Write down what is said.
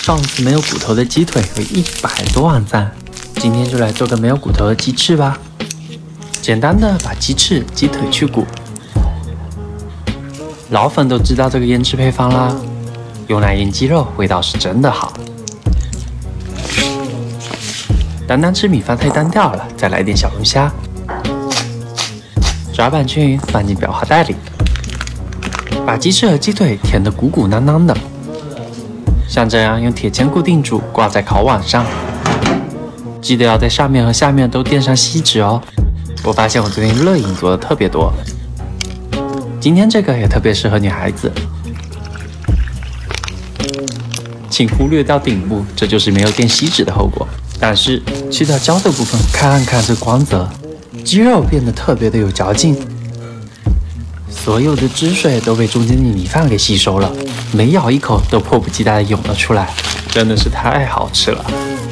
上次没有骨头的鸡腿有100多万赞，今天就来做个没有骨头的鸡翅吧。简单的把鸡翅、鸡腿去骨。老粉都知道这个腌制配方啦，用来腌鸡肉味道是真的好。单单吃米饭太单调了，再来点小龙虾。抓拌均匀，放进裱花袋里。把鸡翅和鸡腿填得鼓鼓囊囊的。像这样用铁签固定住，挂在烤网上。记得要在上面和下面都垫上锡纸哦。我发现我最近乐影做的特别多，今天这个也特别适合女孩子。请忽略掉顶部，这就是没有垫锡纸的后果。但是去掉焦的部分，看看这光泽，鸡肉变得特别的有嚼劲。所有的汁水都被中间的米饭给吸收了，每咬一口都迫不及待地涌了出来，真的是太好吃了。